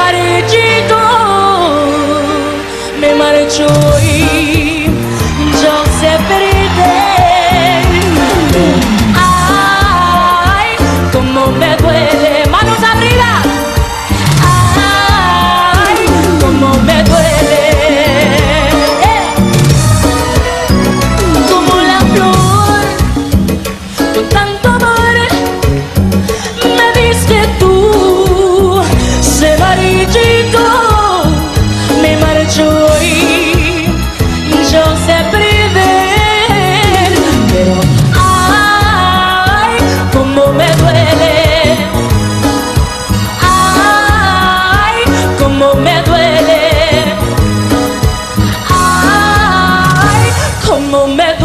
marchito, me marcho y yo sé perder. Ay, cómo me duele, manos arriba. Ay, cómo me duele. Como la flor, con tanto amor me diste tú. Se marchito, me marcho y yo sé perder. Pero ay, cómo me duele. Ay, cómo me duele. Ay, cómo me duele.